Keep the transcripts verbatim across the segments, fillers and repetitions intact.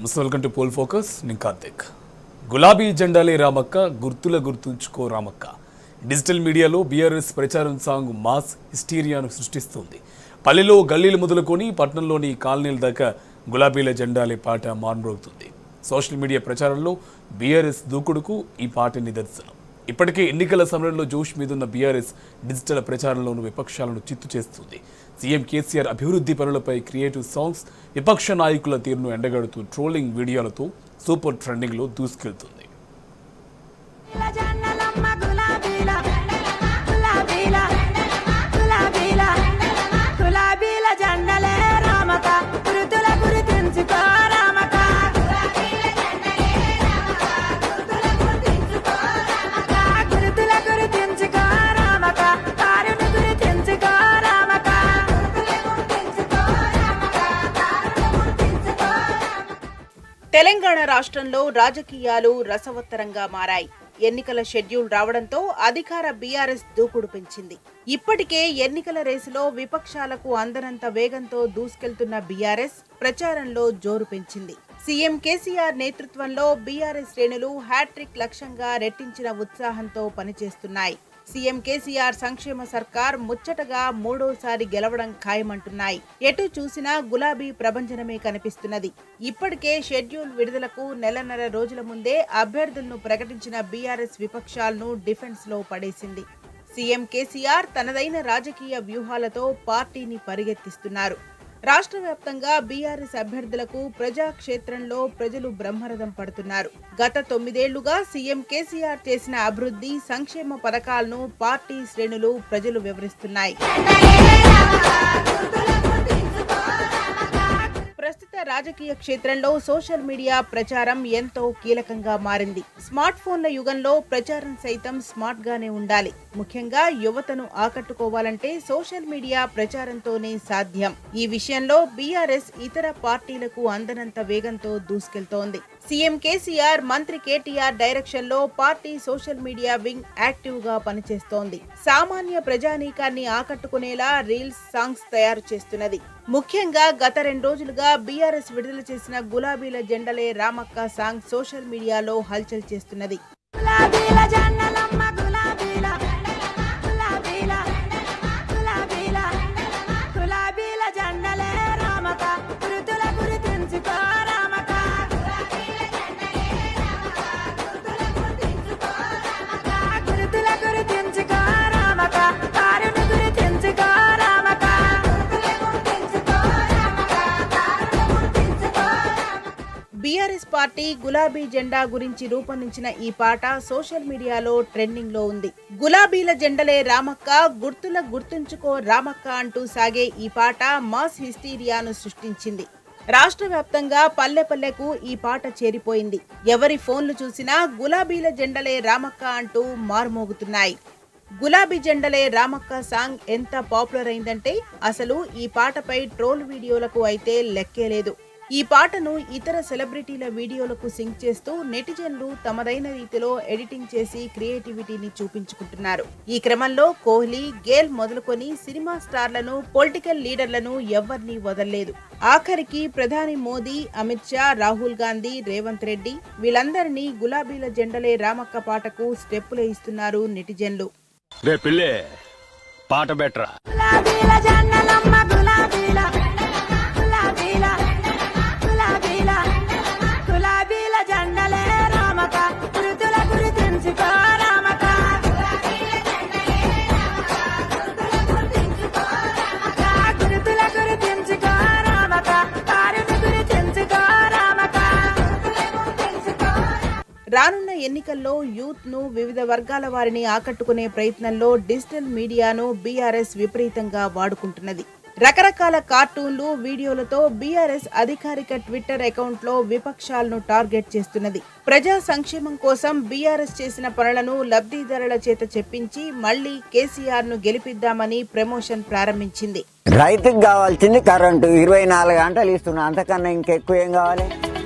Welcome to pole focus. నేను కార్తిక్. గులాబీ జెండాలే రామక్క, గుర్తుల గుర్తుంచుకో రామక్క. డిజిటల్ మీడియాలో బీఆర్ఎస్ ప్రచారం సాంగ్ మాస్ హిస్టీరియాను సృష్టిస్తుంది. పల్లెలో గల్లీలు మొదలుకొని పట్టణంలోని కాలనీల దాకా గులాబీల జెండాలే పాట మాన్మోగుతుంది. సోషల్ మీడియా ప్రచారంలో బీఆర్ఎస్ దూకుడుకు ఈ పాట నిదర్శనం. ఇప్పటికే ఎన్నికల సమయంలో జోష్ మీదున్న బీఆర్ఎస్ డిజిటల్ ప్రచారంలోనూ విపక్షాలను చిత్తు చేస్తుంది. సీఎం కేసీఆర్ అభివృద్ధి పనులపై క్రియేటివ్ సాంగ్స్, విపక్ష నాయకుల తీరును ఎండగడుతూ ట్రోలింగ్ వీడియోలతో సూపర్ ట్రెండింగ్లో దూసుకెళ్తుంది. తెలంగాణ రాష్ట్రంలో రాజకీయాలు రసవత్తరంగా మారాయి. ఎన్నికల షెడ్యూల్ రావడంతో అధికార బీఆర్ఎస్ దూకుడు పెంచింది. ఇప్పటికే ఎన్నికల రేసులో విపక్షాలకు అందనంత వేగంతో దూసుకెళ్తున్న బీఆర్ఎస్ ప్రచారంలో జోరు పెంచింది. సీఎం కేసీఆర్ నేతృత్వంలో బీఆర్ఎస్ శ్రేణులు హ్యాట్రిక్ లక్ష్యంగా రెట్టించిన ఉత్సాహంతో పనిచేస్తున్నాయి. సీఎం కేసీఆర్ సంక్షేమ సర్కార్ ముచ్చటగా మూడోసారి గెలవడం ఖాయమంటున్నాయి. ఎటు చూసినా గులాబీ ప్రభంజనమే కనిపిస్తున్నది. ఇప్పటికే షెడ్యూల్ విడుదలకు నెలన్నర రోజుల ముందే అభ్యర్థులను ప్రకటించిన బీఆర్ఎస్ విపక్షాలను డిఫెన్స్ లో పడేసింది. సీఎం కేసీఆర్ తనదైన రాజకీయ వ్యూహాలతో పార్టీని పరిగెత్తిస్తున్నారు. రాష్ట్ర వ్యాప్తంగా బీఆర్ఎస్ అభ్యర్థులకు ప్రజాక్షేత్రంలో ప్రజలు బ్రహ్మరథం పడుతున్నారు. గత తొమ్మిదేళ్లుగా సీఎం కేసీఆర్ చేసిన అభివృద్ధి, సంక్షేమ పథకాలను పార్టీ శ్రేణులు ప్రజలు వివరిస్తున్నాయి. ప్రస్తుత రాజకీయ క్షేత్రంలో సోషల్ మీడియా ప్రచారం ఎంతో కీలకంగా మారింది. స్మార్ట్ ఫోన్ల యుగంలో ప్రచారం సైతం స్మార్ట్ గానే ఉండాలి. ముఖ్యంగా యువతను ఆకట్టుకోవాలంటే సోషల్ మీడియా ప్రచారంతోనే సాధ్యం. ఈ విషయంలో బీఆర్ఎస్ ఇతర పార్టీలకు అందనంత వేగంతో దూసుకెళ్తోంది. సీఎం కేసీఆర్, మంత్రి కేటీఆర్ డైరెక్షన్ లో party social media wing active గా పనిచేస్తోంది. సామాన్య ప్రజానీకాన్ని ఆకట్టుకునేలా రీల్స్, సాంగ్స్ తయారు చేస్తున్నది. ముఖ్యంగా గత రెండు రోజులుగా బీఆర్ఎస్ విడుదల చేసిన గులాబీల జెండలే రామక్క సాంగ్ సోషల్ మీడియాలో హల్చల్ చేస్తున్నది. బీఆర్ఎస్ పార్టీ గులాబీ జెండా గురించి రూపొందించిన ఈ పాట సోషల్ మీడియాలో ట్రెండింగ్ లో ఉంది. గులాబీల జెండలే రామక్క, గుర్తుల గుర్తుంచుకో రామక్క అంటూ సాగే ఈ పాట మాస్ హిస్టీరియాను సృష్టించింది. రాష్ట్ర వ్యాప్తంగా పల్లె పల్లెకు ఈ పాట చేరిపోయింది. ఎవరి ఫోన్లు చూసినా గులాబీల జెండలే రామక్క అంటూ మారుమోగుతున్నాయి. గులాబీ జెండలే రామక్క సాంగ్ ఎంత పాపులర్ అయిందంటే అసలు ఈ పాటపై ట్రోల్ వీడియోలకు అయితే లెక్కే లేదు. ఈ పాటను ఇతర సెలబ్రిటీల వీడియోలకు సింక్ చేస్తూ నెటిజన్లు తమదైన రీతిలో ఎడిటింగ్ చేసి క్రియేటివిటీని చూపించుకుంటున్నారు. ఈ క్రమంలో కోహ్లీ, గేల్ మొదలుకొని సినిమా స్టార్లను, పొలిటికల్ లీడర్లను ఎవ్వరినీ వదల్లేదు. ఆఖరికి ప్రధాని మోదీ, అమిత్ షా, రాహుల్ గాంధీ, రేవంత్ రెడ్డి వీళ్ళందరినీ గులాబీల జెండలే రామక్క పాటకు స్టెప్పులు ఇస్తున్నారు నెటిజన్లు. రానున్న ఎన్నికల్లో యూత్ ను, వివిధ వర్గాల వారిని ఆకట్టుకునే ప్రయత్నంలో డిజిటల్ మీడియాను బీఆర్ఎస్ విపరీతంగా వాడుకుంటున్నది. రకరకాల కార్టూన్లు, వీడియోలతో బీఆర్ఎస్ అధికారిక ట్విట్టర్ అకౌంట్ లో విపక్షాలను టార్గెట్ చేస్తున్నది. ప్రజా సంక్షేమం కోసం బీఆర్ఎస్ చేసిన పనులను లబ్ధిదారుల చేత చెప్పించి మళ్లీ కేసీఆర్ ను గెలిపిద్దామని ప్రమోషన్ ప్రారంభించింది. రైతుకు కావాల్సింది కరెంటు ఇరవై నాలుగు గంటలు ఇస్తున్నా, అంతకన్నా ఇంకెక్కువ ఏం కావాలి?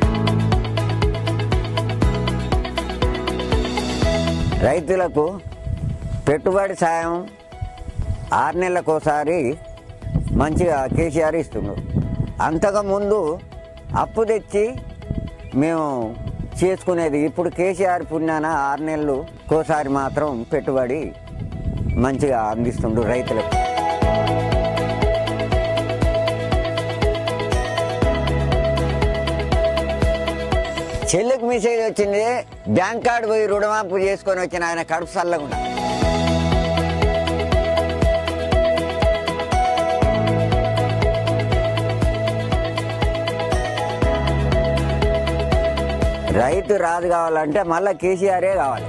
రైతులకు పెట్టుబడి సాయం ఆరు నెలలకోసారి మంచిగా కేసీఆర్ ఇస్తున్నారు. అంతకుముందు అప్పు తెచ్చి మేము చేసుకునేది. ఇప్పుడు కేసీఆర్ పుణ్యాన ఆరు నెలలు కోసారి మాత్రం పెట్టుబడి మంచిగా అందిస్తుండు రైతులకు. చెల్లికి మెసేజ్ వచ్చింది, బ్యాంక్ కార్డు పోయి రుణమాపు చేసుకొని వచ్చిన ఆయన కడుపు చల్లకుండా. రైతు రాజు కావాలంటే మళ్ళీ కేసీఆరే కావాలి.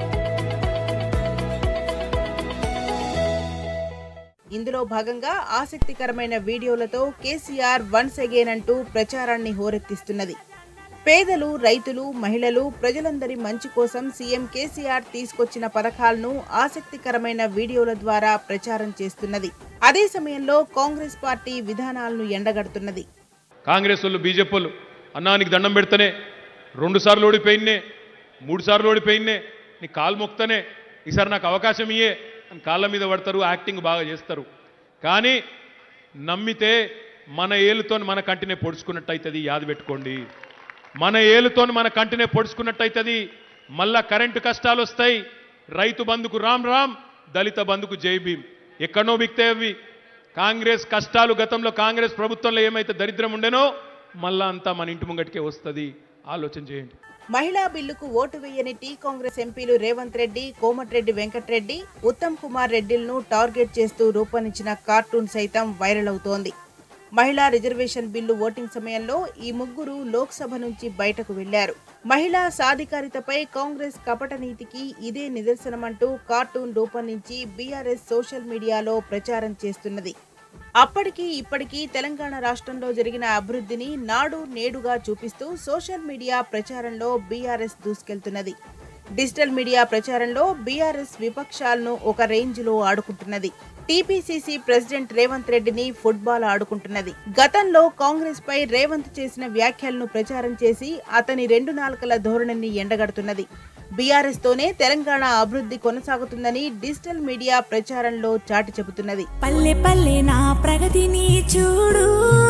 ఇందులో భాగంగా ఆసక్తికరమైన వీడియోలతో కేసీఆర్ వన్స్ అగైన్ అంటూ ప్రచారాన్ని హోరెత్తిస్తున్నది. పేదలు, రైతులు, మహిళలు, ప్రజలందరి మంచి కోసం సీఎం కేసీఆర్ తీసుకొచ్చిన పథకాలను ఆసక్తికరమైన వీడియోల ద్వారా ప్రచారం చేస్తున్నది. అదే సమయంలో కాంగ్రెస్ పార్టీ విధానాలను ఎండగడుతున్నది. కాంగ్రెస్ వాళ్ళు, బీజేపీ వాళ్ళు అన్నానికి దండం పెడితేనే రెండు సార్లు ఓడిపోయినే, మూడు సార్లు ఓడిపోయినే, నీ కాలు మొక్తనే ఈసారి నాకు అవకాశం ఇయ్యే అని కాళ్ళ మీద పడతారు, యాక్టింగ్ బాగా చేస్తారు. కానీ నమ్మితే మన ఏలుతో మన కంటినే పొడుచుకున్నట్టు అవుతుంది. యాది పెట్టుకోండి, మన ఏలుతో మన కంటినే పొడుచుకున్నట్టు అవుతుంది. మళ్ళా కరెంటు కష్టాలు వస్తాయి. రైతు బంధుకు రామ్ రామ్, దళిత బంధుకు జై భీమ్. ఎక్కడో బిక్తాయి అవి. కాంగ్రెస్ కష్టాలు గతంలో కాంగ్రెస్ ప్రభుత్వంలో ఏమైతే దరిద్రం ఉండేనో మళ్ళా అంతా మన ఇంటి ముంగటికే వస్తుంది. ఆలోచన చేయండి. మహిళా బిల్లుకు ఓటు వేయని టీ కాంగ్రెస్ ఎంపీలు రేవంత్ రెడ్డి, కోమటిరెడ్డి వెంకటరెడ్డి, ఉత్తమ్ కుమార్ రెడ్డిలను టార్గెట్ చేస్తూ రూపొందించిన కార్టూన్ సైతం వైరల్ అవుతోంది. మహిళా రిజర్వేషన్ బిల్లు ఓటింగ్ సమయంలో ఈ ముగ్గురు లోక్సభ నుంచి బయటకు వెళ్లారు. మహిళా సాధికారితపై కాంగ్రెస్ కపట నీతికి ఇదే నిదర్శనమంటూ కార్టూన్ రూపొందించి బీఆర్ఎస్ సోషల్ మీడియాలో ప్రచారం చేస్తున్నది. అప్పటికి ఇప్పటికీ తెలంగాణ రాష్ట్రంలో జరిగిన అభివృద్ధిని నాడు నేడుగా చూపిస్తూ సోషల్ మీడియా ప్రచారంలో బీఆర్ఎస్ దూసుకెళ్తున్నది. డిజిటల్ మీడియా ప్రచారంలో బీఆర్ఎస్ విపక్షాలను ఒక రేంజ్ లో ఆడుకుంటున్నది. టీపీసీసీ ప్రెసిడెంట్ రేవంత్ రెడ్డిని ఫుట్బాల్ ఆడుకుంటున్నది. గతంలో కాంగ్రెస్ పై రేవంత్ చేసిన వ్యాఖ్యలను ప్రచారం చేసి అతని రెండు నాలుకల ధోరణిని ఎండగడుతున్నది. బీఆర్ఎస్ తోనే తెలంగాణ అభివృద్ధి కొనసాగుతుందని డిజిటల్ మీడియా ప్రచారంలో చాటి చెబుతున్నది. పల్లె పల్లె నా ప్రగతిని చూడు,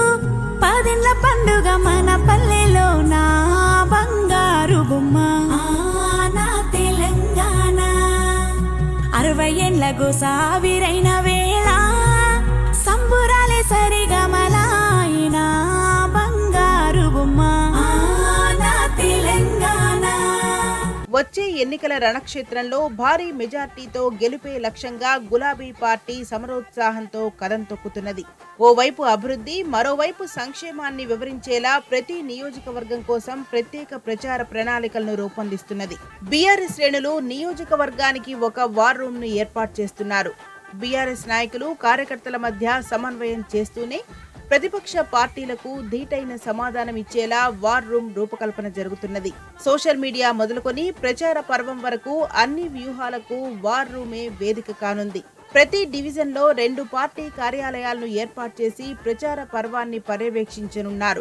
పదేళ్ల పండుగ మన పల్లెలో నా బంగారు బొమ్మ నా తెలంగాణ. అరవై ఏళ్ల గోసావిరైన వేళ సంబురాలే సరిగమలాయిన బంగారు బొమ్మ నా తెలంగాణ. వచ్చే ఎన్నికల రణక్షేత్రంలో భారీ మెజార్టీతో గెలుపే లక్ష్యంగా గులాబీ పార్టీ సమరోత్సాహంతో కదం తొక్కుతున్నది. ఓవైపు అభివృద్ధి, మరోవైపు సంక్షేమాన్ని వివరించేలా ప్రతి నియోజకవర్గం కోసం ప్రత్యేక ప్రచార ప్రణాళికలను రూపొందిస్తున్నది. బీఆర్ఎస్ శ్రేణులు నియోజకవర్గానికి ఒక వార్ రూమ్ ను ఏర్పాటు చేస్తున్నారు. బీఆర్ఎస్ నాయకులు, కార్యకర్తల మధ్య సమన్వయం చేస్తూనే ప్రతిపక్ష పార్టీలకు ధీటైన సమాధానం ఇచ్చేలా వార్ రూమ్ రూపకల్పన జరుగుతున్నది. సోషల్ మీడియా మొదలుకొని ప్రచార పర్వం వరకు అన్ని వ్యూహాలకు వార్ రూమే వేదిక కానుంది. ప్రతి డివిజన్ లో రెండు పార్టీ కార్యాలయాలను ఏర్పాటు చేసి ప్రచార పర్వాన్ని పర్యవేక్షించనున్నారు.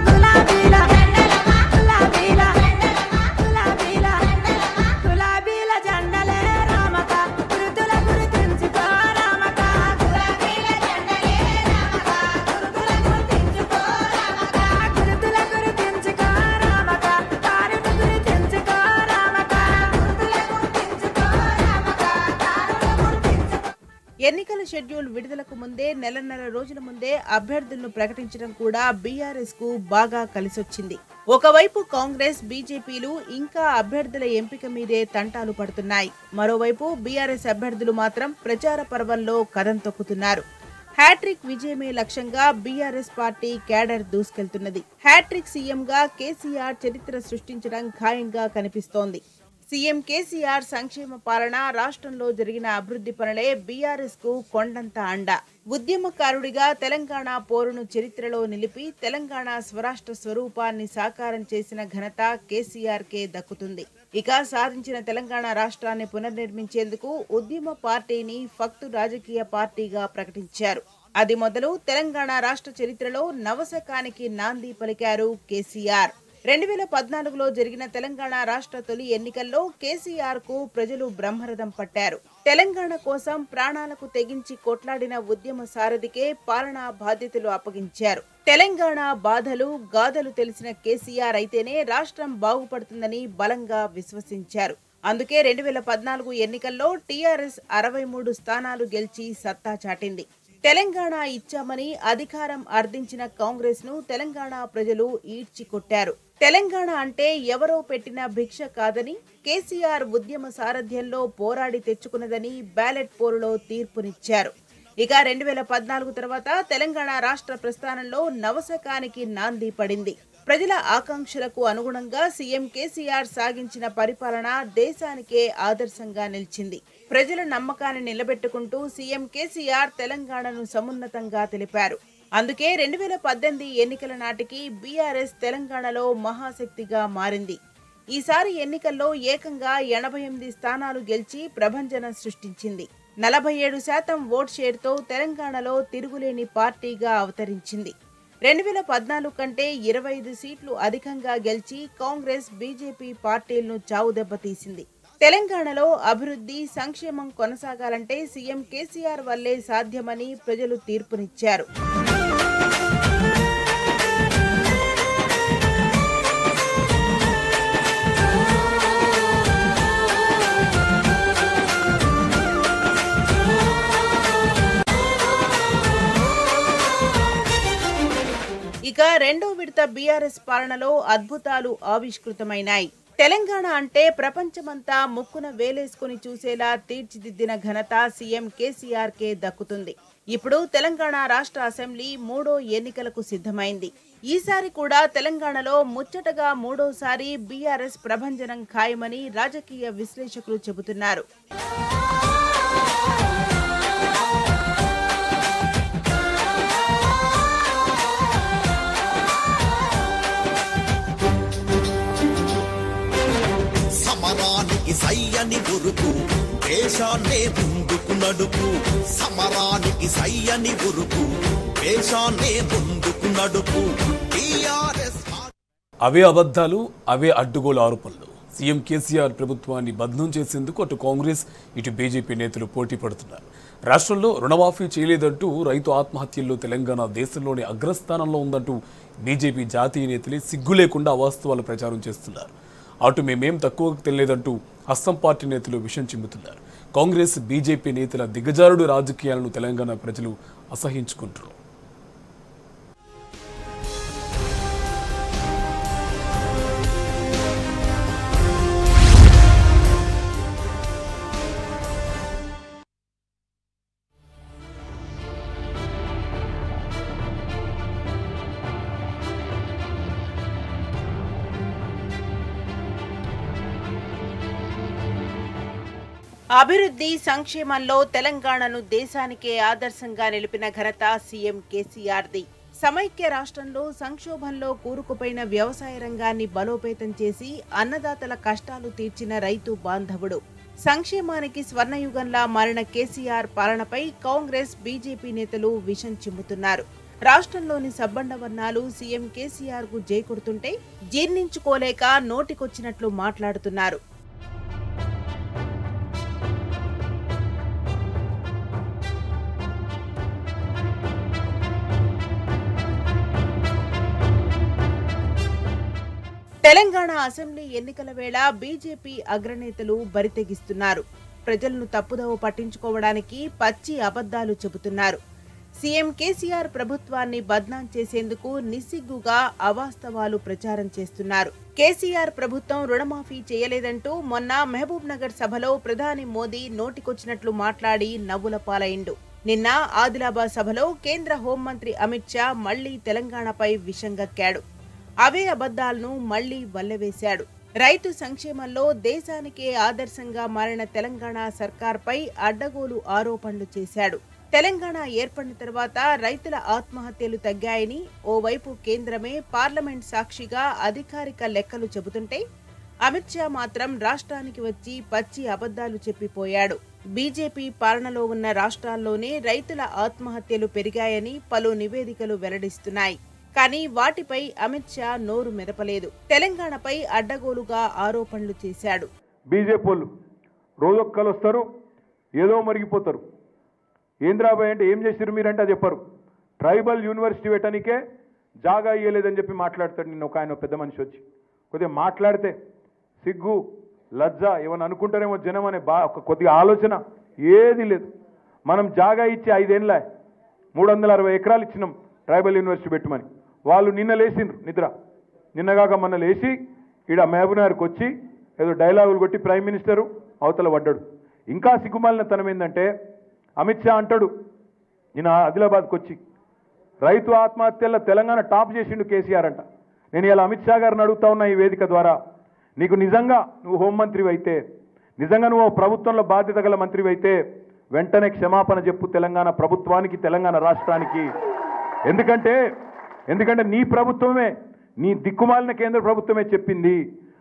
ఎన్నికల షెడ్యూల్ విడుదలకు ముందే నెలన్నర రోజుల ముందే అభ్యర్థులను ప్రకటించడం కూడా బీఆర్ఎస్ కు బాగా కలిసొచ్చింది. ఒకవైపు కాంగ్రెస్, బీజేపీలు ఇంకా అభ్యర్థుల ఎంపిక మీదే తంటాలు పడుతున్నాయి. మరోవైపు బీఆర్ఎస్ అభ్యర్థులు మాత్రం ప్రచార పర్వంలో కదం తొక్కుతున్నారు. హ్యాట్రిక్ విజయమే లక్ష్యంగా బీఆర్ఎస్ పార్టీ క్యాడర్ దూసుకెళ్తున్నది. హ్యాట్రిక్ సీఎంగా కేసీఆర్ చరిత్ర సృష్టించడం ఖాయంగా కనిపిస్తోంది. సీఎం కేసీఆర్ సంక్షేమ పాలన, రాష్ట్రంలో జరిగిన అభివృద్ధి పనులే బీఆర్ఎస్ కు కొండంత అండ. ఉద్యమకారుడిగా తెలంగాణ పోరును చరిత్రలో నిలిపి తెలంగాణ స్వరాష్ట్ర స్వరూపాన్ని సాకారం చేసిన ఘనత కేసీఆర్ కే దక్కుతుంది. ఇక సాధించిన తెలంగాణ రాష్ట్రాన్ని పునర్నిర్మించేందుకు ఉద్యమ పార్టీని ఫక్తు రాజకీయ పార్టీగా ప్రకటించారు. అది మొదలు తెలంగాణ రాష్ట్ర చరిత్రలో నవశకానికి నాంది పలికారు కేసీఆర్. రెండు వేల పద్నాలుగులో జరిగిన తెలంగాణ రాష్ట్ర తొలి ఎన్నికల్లో కేసీఆర్ కు ప్రజలు బ్రహ్మరథం పట్టారు. తెలంగాణ కోసం ప్రాణాలకు తెగించి కొట్లాడిన ఉద్యమ సారథికే పాలనా బాధ్యతలు అప్పగించారు. తెలంగాణ బాధలు గాథలు తెలిసిన కేసీఆర్ అయితేనే రాష్ట్రం బాగుపడుతుందని బలంగా విశ్వసించారు. అందుకే రెండు వేల పద్నాలుగు ఎన్నికల్లో టీఆర్ఎస్ అరవై మూడు స్థానాలు గెలిచి సత్తా చాటింది. తెలంగాణ ఇచ్చామని అధికారం అర్థించిన కాంగ్రెస్ ను తెలంగాణ ప్రజలు ఈడ్చి కొట్టారు. తెలంగాణ అంటే ఎవరో పెట్టిన భిక్ష కాదని, కేసీఆర్ ఉద్యమ సారథ్యంలో పోరాడి తెచ్చుకున్నదని బ్యాలెట్ పోరులో తీర్పునిచ్చారు. ఇక రెండు వేల పద్నాలుగు తర్వాత తెలంగాణ రాష్ట్ర ప్రస్థానంలో నవశకానికి నాంది పడింది. ప్రజల ఆకాంక్షలకు అనుగుణంగా సీఎం కేసీఆర్ సాగించిన పరిపాలన దేశానికే ఆదర్శంగా నిలిచింది. ప్రజల నమ్మకాన్ని నిలబెట్టుకుంటూ సీఎం కేసీఆర్ తెలంగాణను సమున్నతంగా తెలిపారు. అందుకే రెండు వేల పద్దెనిమిది ఎన్నికల నాటికి బీఆర్ఎస్ తెలంగాణలో మహాశక్తిగా మారింది. ఈసారి ఎన్నికల్లో ఏకంగా ఎనభై ఎనిమిది స్థానాలు గెలిచి ప్రభంజనం సృష్టించింది. నలభై ఏడు శాతం ఓట్ షేర్తో తెలంగాణలో తిరుగులేని పార్టీగా అవతరించింది. రెండు వేల పద్నాలుగు కంటే ఇరవై ఐదు సీట్లు అధికంగా గెలిచి కాంగ్రెస్ బీజేపీ పార్టీలను చావుదెబ్బతీసింది. తెలంగాణలో అభివృద్ధి సంక్షేమం కొనసాగాలంటే సీఎం కేసీఆర్ వల్లే సాధ్యమని ప్రజలు తీర్పునిచ్చారు. ఇక రెండో విడత బీఆర్ఎస్ పాలనలో అద్భుతాలు ఆవిష్కృతమైనాయి. తెలంగాణ అంటే ప్రపంచమంతా ముక్కున వేలేసుకుని చూసేలా తీర్చిదిద్దిన ఘనత సీఎం కేసీఆర్ కే దక్కుతుంది. ఇప్పుడు తెలంగాణ రాష్ట్ర అసెంబ్లీ మూడో ఎన్నికలకు సిద్ధమైంది. ఈసారి కూడా తెలంగాణలో ముచ్చటగా మూడోసారి బీఆర్ఎస్ ప్రభంజనం ఖాయమని రాజకీయ విశ్లేషకులు చెబుతున్నారు. సమరానికి సయ్యని ఉరుకు దేశాన్నే ముందుకు నడుపు సమరానికి సయ్యని ఉరుకు దేశాన్నే ముందుకు నడుపు టీఆర్ఎస్ అవే అబద్ధాలు అవే అడ్డుగోలు ఆరోపణలు. సీఎం కేసీఆర్ ప్రభుత్వాన్ని బద్నం చేసేందుకు అటు కాంగ్రెస్ ఇటు బీజేపీ నేతలు పోటీ పడుతున్నారు. రాష్ట్రంలో రుణమాఫీ చేయలేదంటూ రైతు ఆత్మహత్యల్లో తెలంగాణ దేశంలోని అగ్రస్థానంలో ఉందంటూ బీజేపీ జాతీయ నేతలే సిగ్గు లేకుండా అవాస్తవాలు ప్రచారం చేస్తున్నారు. అటు మేమేం తక్కువ తెలియదంటూ అస్సాం పార్టీ నేతలు విషం చిమ్ముతున్నారు. కాంగ్రెస్ బీజేపీ నేతల దిగజారుడు రాజకీయాలను తెలంగాణ ప్రజలు అసహించుకుంటారు. అభివృద్ధి సంక్షేమంలో తెలంగాణను దేశానికే ఆదర్శంగా నిలిపిన ఘనత సీఎం కేసీఆర్ది. సమైక్య రాష్ట్రంలో సంక్షోభంలో కూరుకుపోయిన వ్యవసాయ రంగాన్ని బలోపేతం చేసి అన్నదాతల కష్టాలు తీర్చిన రైతు బాంధవుడు. సంక్షేమానికి స్వర్ణయుగంలా మారిన కేసీఆర్ పాలనపై కాంగ్రెస్ బీజేపీ నేతలు విషం చిమ్ముతున్నారు. రాష్ట్రంలోని సబ్బండ వర్ణాలు సీఎం కేసీఆర్ కు జై కొడుతుంటే జీర్ణించుకోలేక నోటికొచ్చినట్లు మాట్లాడుతున్నారు. తెలంగాణ అసెంబ్లీ ఎన్నికల వేళ బీజేపీ అగ్రనేతలు బరితెగిస్తున్నారు. ప్రజలను తప్పుదోవ పట్టించుకోవడానికి పచ్చి అబద్ధాలు చెబుతున్నారు. సీఎం కేసీఆర్ ప్రభుత్వాన్ని బద్నాం చేసేందుకు నిస్సిగ్గుగా అవాస్తవాలు ప్రచారం చేస్తున్నారు. కేసీఆర్ ప్రభుత్వం రుణమాఫీ చేయలేదంటూ మొన్న మహబూబ్ నగర్ సభలో ప్రధాని మోదీ నోటికొచ్చినట్లు మాట్లాడి నవ్వుల పాలైండు. నిన్న ఆదిలాబాద్ సభలో కేంద్ర హోంమంత్రి అమిత్ షా మళ్లీ తెలంగాణపై విషంగక్కాడు. అవే అబద్ధాలను మళ్లీ వల్లెవేశాడు. రైతు సంక్షేమంలో దేశానికే ఆదర్శంగా మారిన తెలంగాణ సర్కార్పై అడ్డగోలు ఆరోపణలు చేశాడు. తెలంగాణ ఏర్పడిన తర్వాత రైతుల ఆత్మహత్యలు తగ్గాయని ఓవైపు కేంద్రమే పార్లమెంట్ సాక్షిగా అధికారిక లెక్కలు చెబుతుంటే అమిత్ షా మాత్రం రాష్ట్రానికి వచ్చి పచ్చి అబద్ధాలు చెప్పిపోయాడు. బీజేపీ పాలనలో ఉన్న రాష్ట్రాల్లోనే రైతుల ఆత్మహత్యలు పెరిగాయని పలు నివేదికలు వెల్లడిస్తున్నాయి. కానీ వాటిపై అమిత్ షా నోరు మెదపలేదు. తెలంగాణపై అడ్డగోలుగా ఆరోపణలు చేశాడు. బీజేపీ వాళ్ళు రోజొక్కలు వస్తారు, ఏదో మరిగిపోతారు. ఏంద్రాబాయ్ అంటే ఏం చేసిరు మీరంటే అది చెప్పరు. ట్రైబల్ యూనివర్సిటీ పెట్టడానికే జాగా ఇయ్యలేదని చెప్పి మాట్లాడతాడు. నిన్న ఒక ఆయన పెద్ద మనిషి వచ్చి కొద్దిగా మాట్లాడితే సిగ్గు లజ్జ ఏమని అనుకుంటారేమో జనం అనే బా ఒక కొద్దిగా ఆలోచన ఏది లేదు. మనం జాగా ఇచ్చి ఐదేళ్ళ మూడు వందల అరవై ఎకరాలు ఇచ్చినాం ట్రైబల్ యూనివర్సిటీ పెట్టమని. వాళ్ళు నిన్న లేచిండ్రు నిద్ర, నిన్నగాక మొన్న లేచి ఈడ మహబూబ్నగర్కి వచ్చి ఏదో డైలాగులు కొట్టి ప్రైమ్ మినిస్టరు అవతల పడ్డాడు. ఇంకా సిగ్గుమాలిన తనం ఏంటంటే అమిత్ షా అంటాడు నిన్న ఆదిలాబాద్కి వచ్చి రైతు ఆత్మహత్యల తెలంగాణ టాప్ చేసిండు కేసీఆర్ అంట. నేను ఇలా అమిత్ షా గారిని అడుగుతా ఉన్నా ఈ వేదిక ద్వారా, నీకు నిజంగా నువ్వు హోంమంత్రివి అయితే, నిజంగా నువ్వు ప్రభుత్వంలో బాధ్యత గల మంత్రివి అయితే వెంటనే క్షమాపణ చెప్పు తెలంగాణ ప్రభుత్వానికి, తెలంగాణ రాష్ట్రానికి. ఎందుకంటే ఎందుకంటే నీ ప్రభుత్వమే, నీ దిక్కుమాలిన కేంద్ర ప్రభుత్వమే చెప్పింది.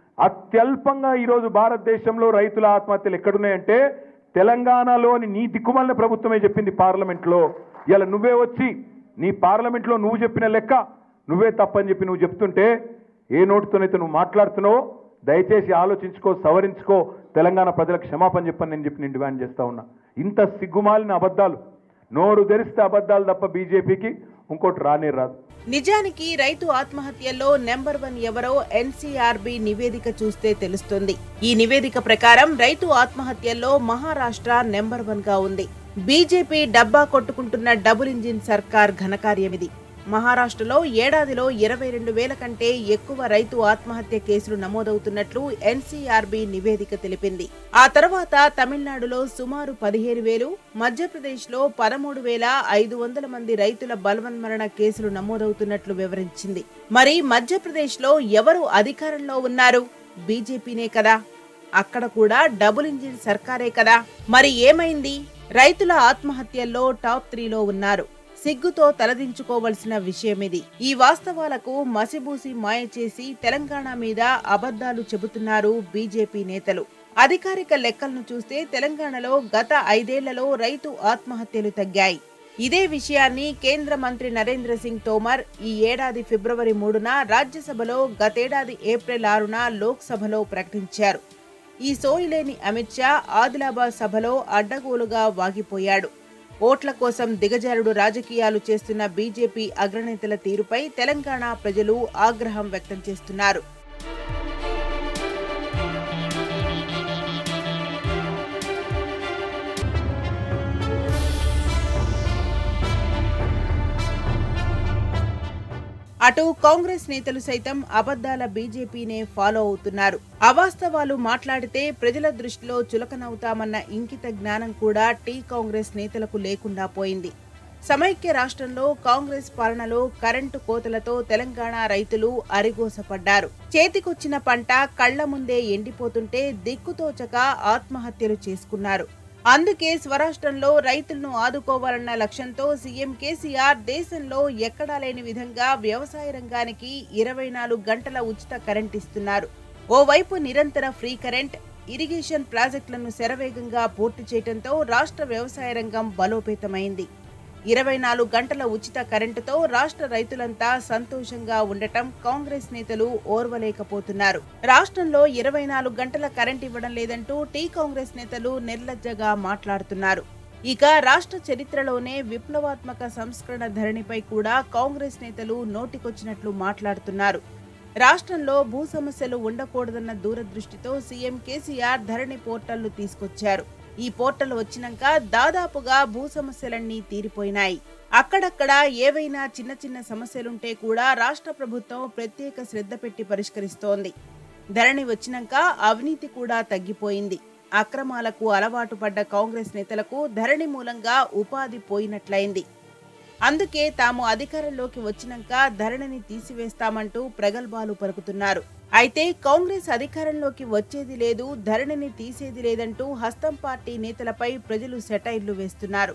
అత్యల్పంగా ఈరోజు భారతదేశంలో రైతుల ఆత్మహత్యలు ఎక్కడున్నాయంటే తెలంగాణలోని నీ దిక్కుమాలిన ప్రభుత్వమే చెప్పింది పార్లమెంట్లో. ఇలా నువ్వే వచ్చి నీ పార్లమెంట్లో నువ్వు చెప్పిన లెక్క నువ్వే తప్పని చెప్పి నువ్వు చెప్తుంటే ఏ నోటితోనైతే నువ్వు మాట్లాడుతున్నావో దయచేసి ఆలోచించుకో, సవరించుకో, తెలంగాణ ప్రజలకు క్షమాపణ చెప్పని నేను చెప్పి నేను డిమాండ్ చేస్తా ఉన్నా. ఇంత సిగ్గుమాలిన అబద్ధాలు, నోరు తెరిస్తే అబద్ధాలు తప్ప బీజేపీకి ఇంకోటి రానే రాదు. నిజానికి రైతు ఆత్మహత్యల్లో నెంబర్ వన్ ఎవరో ఎన్సీఆర్బీ నివేదిక చూస్తే తెలుస్తుంది. ఈ నివేదిక ప్రకారం రైతు ఆత్మహత్యల్లో మహారాష్ట్ర నెంబర్ వన్ గా ఉంది. బీజేపీ డబ్బా కొట్టుకుంటున్న డబుల్ ఇంజిన్ సర్కార్ ఘనకార్యమిది. మహారాష్ట్రలో ఏడాదిలో ఇరవై రెండు వేల కంటే ఎక్కువ రైతు ఆత్మహత్య కేసులు నమోదవుతున్నట్లు ఎన్సీఆర్బీ నివేదిక తెలిపింది. ఆ తర్వాత తమిళనాడులో సుమారు పదిహేను వేలు, మధ్యప్రదేశ్లో పదమూడు వేల ఐదు వందల మంది రైతుల బలవన్మరణ కేసులు నమోదవుతున్నట్లు వివరించింది. మరి మధ్యప్రదేశ్లో ఎవరు అధికారంలో ఉన్నారు? బీజేపీనే కదా. అక్కడ కూడా డబుల్ ఇంజిన్ సర్కారే కదా. మరి ఏమైంది? రైతుల ఆత్మహత్యల్లో టాప్ త్రీలో ఉన్నారు. సిగ్గుతో తలదించుకోవలసిన విషయమిది. ఈ వాస్తవాలకు మసిబూసి మాయ చేసి తెలంగాణ మీద అబద్ధాలు చెబుతున్నారు బీజేపీ నేతలు. అధికారిక లెక్కలను చూస్తే తెలంగాణలో గత ఐదేళ్లలో రైతు ఆత్మహత్యలు తగ్గాయి. ఇదే విషయాన్ని కేంద్ర మంత్రి నరేంద్ర సింగ్ తోమర్ ఈ ఏడాది ఫిబ్రవరి మూడున రాజ్యసభలో, గతేడాది ఏప్రిల్ ఆరున లోక్సభలో ప్రకటించారు. ఈ సోయిలేని అమిత్ షా ఆదిలాబాద్ సభలో అడ్డగోలుగా వాగిపోయాడు. ఓట్ల కోసం దిగజారుడు రాజకీయాలు చేస్తున్న బీజేపీ అగ్రనేతల తీరుపై తెలంగాణ ప్రజలు ఆగ్రహం వ్యక్తం చేస్తున్నారు. అటు కాంగ్రెస్ నేతలు సైతం అబద్ధాల బీజేపీనే ఫాలో అవుతున్నారు. అవాస్తవాలు మాట్లాడితే ప్రజల దృష్టిలో చులకనవుతామన్న ఇంకిత జ్ఞానం కూడా టీ కాంగ్రెస్ నేతలకు లేకుండా పోయింది. సమైక్య రాష్ట్రంలో కాంగ్రెస్ పాలనలో కరెంటు కోతలతో తెలంగాణ రైతులు అరిగోసపడ్డారు. చేతికొచ్చిన పంట కళ్ల ముందే ఎండిపోతుంటే దిక్కుతోచక ఆత్మహత్యలు చేసుకున్నారు. అందుకే స్వరాష్ట్రంలో రైతులను ఆదుకోవాలన్న లక్ష్యంతో సీఎం కేసీఆర్ దేశంలో ఎక్కడా లేని విధంగా వ్యవసాయ రంగానికి ఇరవై నాలుగు గంటల ఉచిత కరెంట్ ఇస్తున్నారు. ఓవైపు నిరంతర ఫ్రీ కరెంట్, ఇరిగేషన్ ప్రాజెక్టులను శరవేగంగా పూర్తి చేయడంతో రాష్ట్ర వ్యవసాయ రంగం బలోపేతమైంది. ఇరవై నాలుగు గంటల ఉచిత కరెంటుతో రాష్ట్ర రైతులంతా సంతోషంగా ఉండటం కాంగ్రెస్ నేతలు ఓర్వలేకపోతున్నారు. రాష్ట్రంలో ఇరవై నాలుగు గంటల కరెంట్ ఇవ్వడం లేదంటూ టీ కాంగ్రెస్ నేతలు నిర్లజ్జగా మాట్లాడుతున్నారు. ఇక రాష్ట్ర చరిత్రలోనే విప్లవాత్మక సంస్కరణ ధరణిపై కూడా కాంగ్రెస్ నేతలు నోటికొచ్చినట్లు మాట్లాడుతున్నారు. రాష్ట్రంలో భూ సమస్యలు ఉండకూడదన్న దూరదృష్టితో సీఎం కేసీఆర్ ధరణి పోర్టల్ను తీసుకొచ్చారు. ఈ పోర్టల్ వచ్చినాక దాదాపుగా భూ సమస్యలన్నీ తీరిపోయినాయి. అక్కడక్కడ ఏవైనా చిన్న చిన్న సమస్యలుంటే కూడా రాష్ట్ర ప్రభుత్వం ప్రత్యేక శ్రద్ధ పెట్టి పరిష్కరిస్తోంది. ధరణి వచ్చినాక అవినీతి కూడా తగ్గిపోయింది. అక్రమాలకు అలవాటు పడ్డ కాంగ్రెస్ నేతలకు ధరణి మూలంగా ఉపాధి పోయినట్లయింది. అందుకే తాము అధికారంలోకి వచ్చినాక ధరణిని తీసివేస్తామంటూ ప్రగల్భాలు పలుకుతున్నారు. అయితే కాంగ్రెస్ అధికారంలోకి వచ్చేది లేదు, ధరణిని తీసేది లేదంటూ హస్తం పార్టీ నేతలపై ప్రజలు సెటైర్లు వేస్తున్నారు.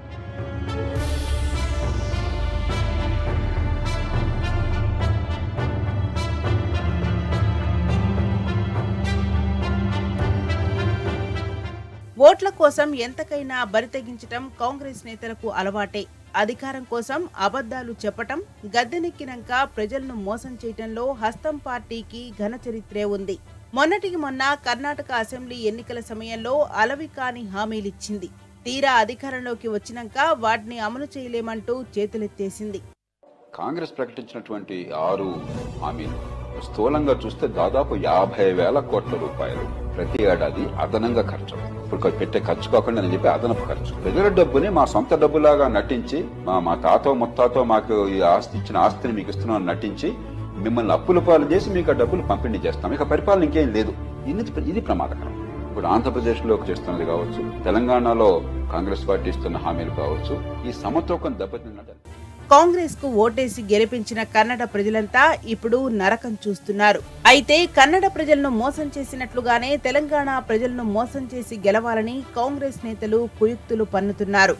ఓట్ల కోసం ఎంతకైనా బరితెగించటం కాంగ్రెస్ నేతలకు అలవాటే. అధికారం కోసం అబద్ధాలు చెప్పటం, గద్దెనెక్కినాక ప్రజలను మోసం చేయటంలో హస్తం పార్టీకి ఘన చరిత్రే ఉంది. మొన్నటికి మొన్న కర్ణాటక అసెంబ్లీ ఎన్నికల సమయంలో అలవి కాని హామీలిచ్చింది. తీరా అధికారంలోకి వచ్చినాక వాటిని అమలు చేయలేమంటూ చేతులెత్తేసింది. కాంగ్రెస్ ప్రకటించినటువంటి ఆరు హామీలు స్థూలంగా చూస్తే దాదాపు యాభై వేల కోట్ల రూపాయలు ప్రతి ఏడాది అదనంగా ఖర్చు. ఇప్పుడు పెట్టే ఖర్చు కాకుండా అని చెప్పి అదనపు ఖర్చు. ప్రజల డబ్బుని మా సొంత డబ్బులాగా నటించి మా మా తాతో ముత్తాతో మాకు ఈ ఆస్తి ఇచ్చిన ఆస్తిని మీకు ఇస్తున్నామని నటించి మిమ్మల్ని అప్పుల పాలు చేసి మీకు ఆ డబ్బులు పంపిణీ చేస్తాం. ఇక పరిపాలన ఇంకేం లేదు. ఇది ఇది ప్రమాదకరం. ఇప్పుడు ఆంధ్రప్రదేశ్లో చేస్తున్నది కావచ్చు, తెలంగాణలో కాంగ్రెస్ పార్టీ ఇస్తున్న హామీలు కావచ్చు, ఈ సమతూకం దెబ్బతిన్నట్టు. కాంగ్రెస్ కు ఓటేసి గెలిపించిన కన్నడ ప్రజలంతా ఇప్పుడు నరకం చూస్తున్నారు. అయితే కన్నడ ప్రజలను మోసం చేసినట్లుగానే తెలంగాణ ప్రజలను మోసం చేసి గెలవాలని కాంగ్రెస్ నేతలు కుయుక్తులు పన్నుతున్నారు.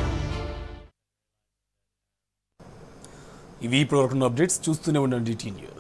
ఇవి ఇప్పుడు అప్డేట్స్ చూస్తూనే ఉండండి టీ న్యూస్.